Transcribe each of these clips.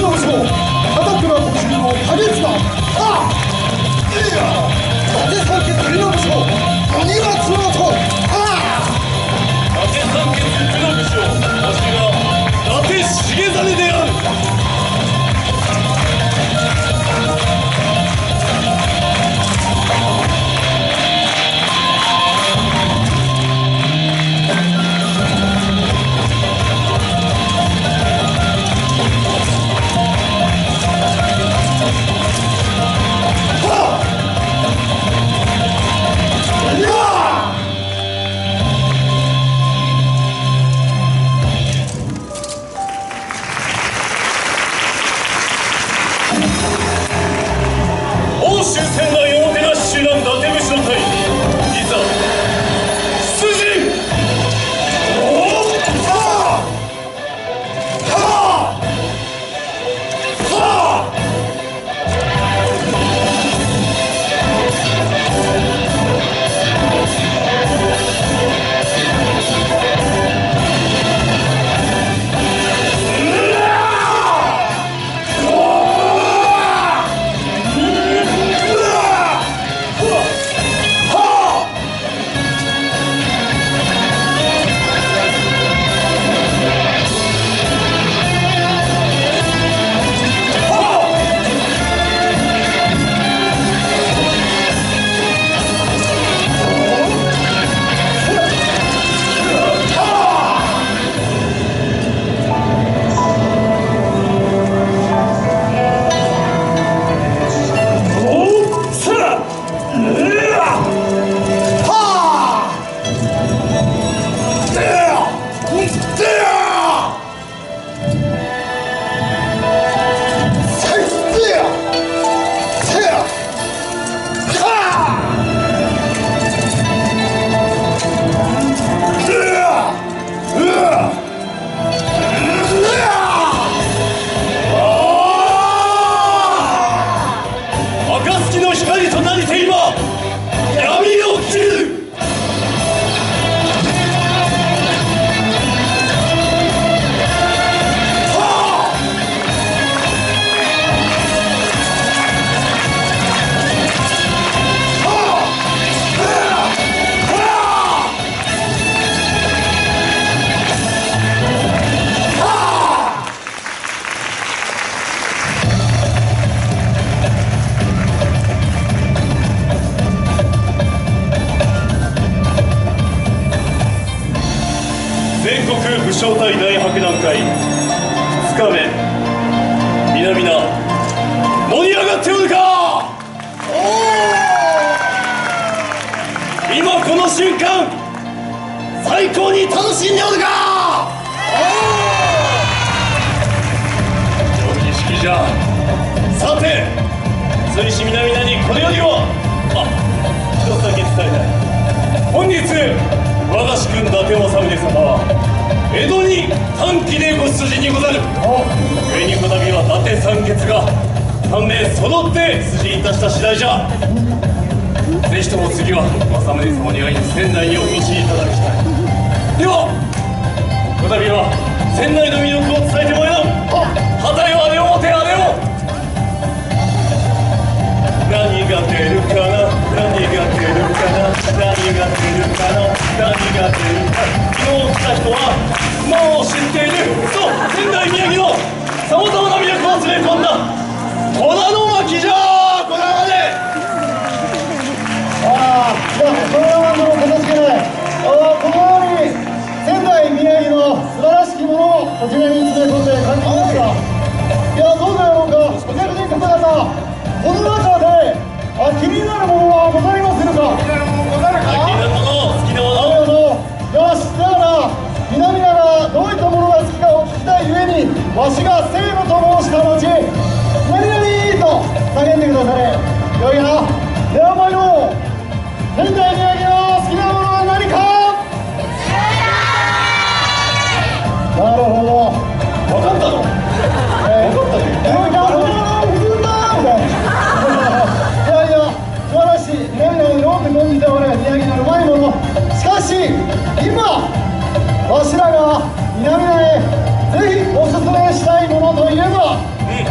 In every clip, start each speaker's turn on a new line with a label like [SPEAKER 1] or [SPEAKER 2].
[SPEAKER 1] の武将片倉小次の影綱。ああいや伊達三家国の武将鬼は綱と。ああ
[SPEAKER 2] 伊達三家国の武将わしが伊達重実である。武将隊大博覧会2日目、皆々盛り上がっておるか。今この瞬間最高に楽しんでおるか。良き式じゃ。さて追試皆々にこれよりは一つだけ伝えたい。本日我が主君伊達政宗様は江戸に短期でご出陣にござる。上にこたびは伊達三傑が3名揃って出陣いたした次第じゃ。ぜひとも次は政宗様に会いに仙台にお越しいただきたい。ではこたびは仙台の魅力を伝えてもらおう。旗よあれを持てあれを。何が出るかな何が出るかな何が出るかな何が出るか。昨日来た人はもう知っている。そう仙台宮城のさまざまな魅力を詰め込んだ虎の巻じゃ。これまで
[SPEAKER 1] いやそれはもうかたじけない。このように仙台宮城の素晴らしきものをこちらに詰め込んで感じますが、いやどうだろうか。お客人方々この中で気になるものはございませんか。
[SPEAKER 2] 気になるものござるか。気になるもの好きなもの。
[SPEAKER 1] よし、だから皆々がどういったものが好きかを聞きたいゆえにわしがせーのと申した後何々と叫んでくだされ。よいな。では参ろう。仙台宮城の好きなものは何か。なるほど
[SPEAKER 2] 分かったの。分かったね。
[SPEAKER 1] よいか普通だみたいな。いやいや素晴らしい。皆々に飲んで飲んでおれ宮城のうまいもの。しかし今わしらが皆々へぜひおすすめしたいものといえば、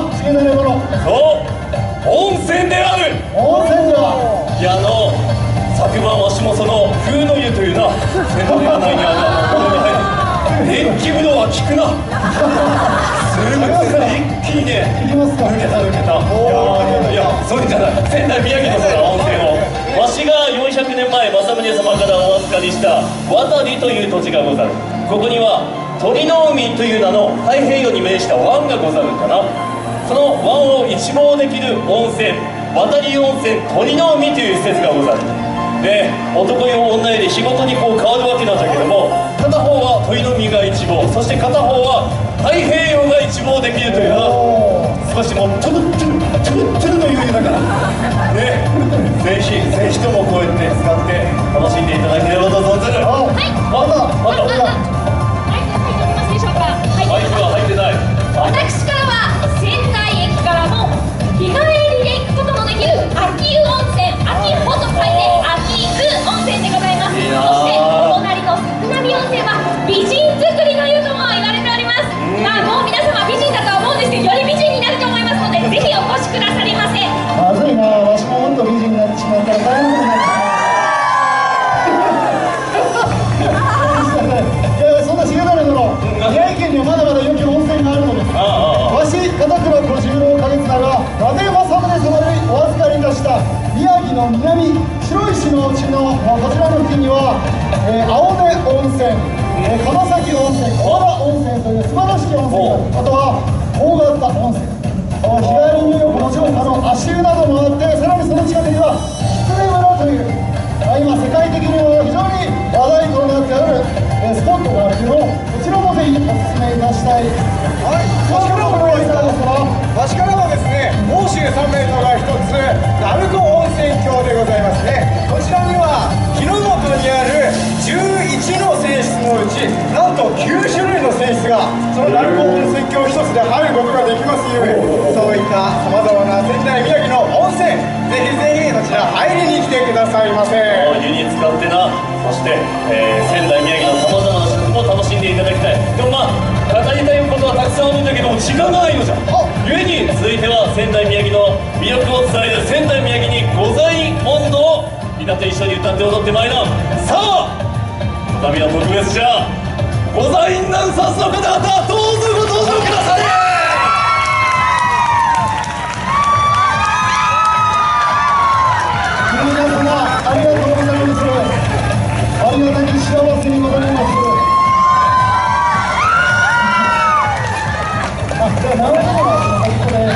[SPEAKER 1] 重種殿。
[SPEAKER 2] そう温泉である。
[SPEAKER 1] 温泉だ。
[SPEAKER 2] いや昨晩わしもその風の湯というな瀬戸内内にある風呂に入る電気風呂は効くな。すぐ一気にね
[SPEAKER 1] 行きますか。
[SPEAKER 2] 抜けた。いやそういうんじゃない。仙台宮城のその温泉をわしが400年前政宗様からお預かりした渡りという土地がござる。ここには鳥の海という名の太平洋に面した湾がござるんだな。その湾を一望できる温泉渡り温泉鳥の海という施設がござる。で男湯女湯で日ごとにこう変わるわけなんだけども、片方は鳥の海が一望、そして片方は太平洋が一望できるというな。少しもうトゥルの湯だからね、ぜひともこうやって使って楽しんでいただければと存ずる。
[SPEAKER 1] はい。まだ。
[SPEAKER 2] まだ
[SPEAKER 3] 入ってますでしょうか。
[SPEAKER 2] マイクは入ってない。
[SPEAKER 3] 私からは仙台駅からも日帰りで行くこともできる秋湯温泉、秋穂と書いて秋湯温泉でございます。
[SPEAKER 2] いいな
[SPEAKER 3] そしてお隣の桜見温泉は美人作りの湯とも言われております。まあもう皆様美人だとは思うんですけど、より美人になると思いますので、ぜひお越しくださりませ。
[SPEAKER 1] まずいな。わしももっと美人になってしまったら大変なことになってしまう。そんな重種殿、宮城県にはまだまだ良き温泉があるのです。わし片倉小十郎景綱が伊達政宗様よりお預かりいたした宮城の南白石のうちのこちらの付近には、青根温泉、川崎温泉、小原温泉という素晴らしき温泉がある。あとは大型温泉、日帰り入浴もちろん足湯などもあって、さらにその近くには狐村という今世界的にも非常に話題となってあるスポットがあるけど、こちらもぜひお勧めいたしたい。
[SPEAKER 4] はい、わしからはですね、奥州三名湯が一つ、鳴子温泉郷でございますね。こちらには日の本にある11の泉質のうち、なんと9種類の泉質がその鳴子温泉郷一つで入ることができますゆえ、そういったさまざまな仙台宮城の温泉、ぜひぜひそちら入りに来てくださいませ。
[SPEAKER 2] 湯に使ってな、そして、仙台宮城のさまざまな食も楽しんでいただきたい。でもまあ語りたいことはたくさんあるんだけども時間がないのじゃ。ゆえに続いては仙台宮城の魅力を伝える仙台宮城に御在音頭をみんなと一緒に歌って踊ってまいらん。さあこの度は特別じゃ。御在院ダンサーズの方々どうぞご登場ください。
[SPEAKER 1] 皆様ありがとうございます。ありがたき幸せにございます。じゃあ長いのはこれ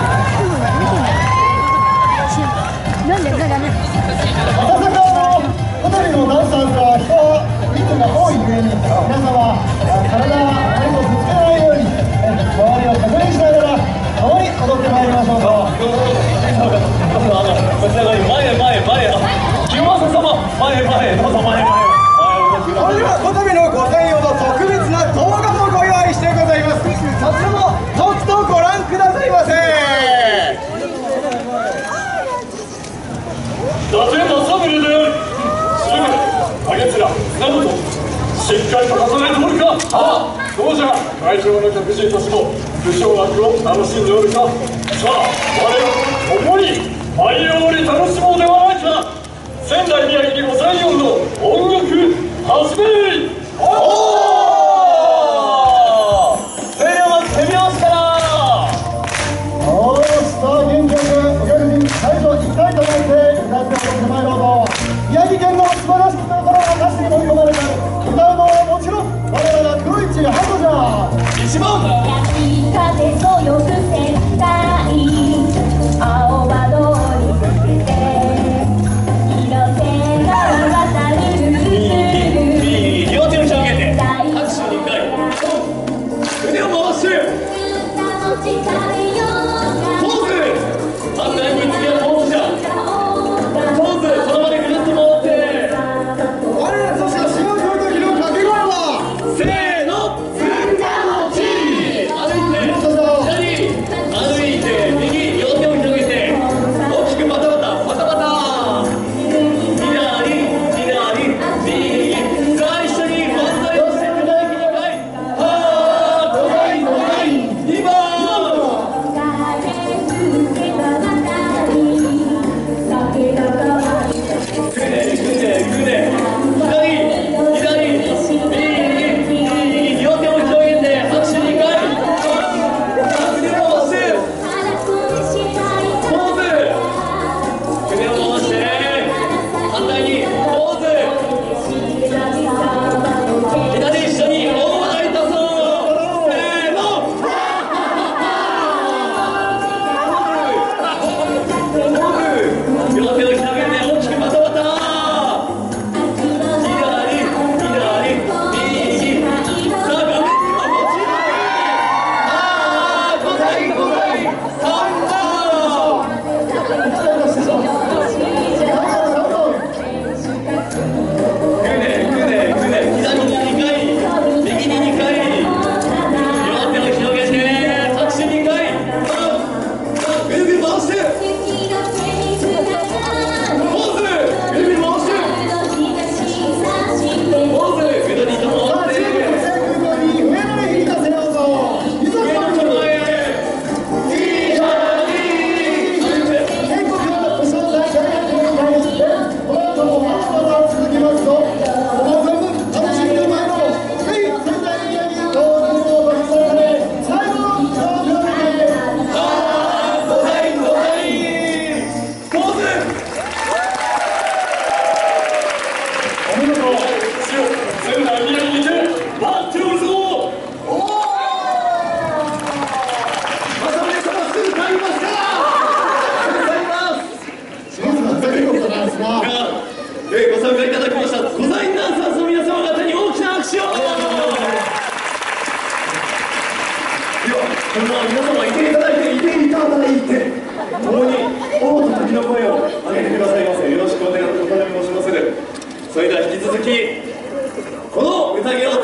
[SPEAKER 1] まさかホテルのダンサーズは人が多いゆえに、皆様体何もぶつけないように周りを確認しながら共に踊ってまいりましょうか。
[SPEAKER 2] こちら側に前清正様前どうぞ前
[SPEAKER 4] それではこの度の御在用の特別な動画もご用意してございます。そちらもとくとご覧くださいませ。
[SPEAKER 2] 伊達政宗である。すぐあげつらなどとしっかりと重ねておるか。どうじゃ会場の客人たちも武将楽を楽しんでおるか。さあ我ら共に舞い踊り楽しもうではないか。仙台宮城に御在音の音楽始め。おおそれではまず手拍子から。
[SPEAKER 1] さあ元気よくお客人会場一体となって歌って踊ってまいろうと。宮城県の素晴らしきところが歌詞に盛り込まれた歌うのはもちろん我らが黒市ハトじゃ。
[SPEAKER 2] 1番
[SPEAKER 3] 風そよく仙台青葉通り抜けて色線が渡る
[SPEAKER 2] 両手を広げて拍手2回腕を回してポーズ。反対に次はポーズじゃ。ポーズその場でぐるっと回って
[SPEAKER 4] 我らそして島の時の掛け声は
[SPEAKER 2] せーの歩いて右両手を広げて大きくバタバタ左右さあ一緒に万歳をしていただき2回。5回2番今度は皆様いていただいて共に王と時の声を上げてくださいませ。よろしくお願い申しまする。それでは引き続きこの宴を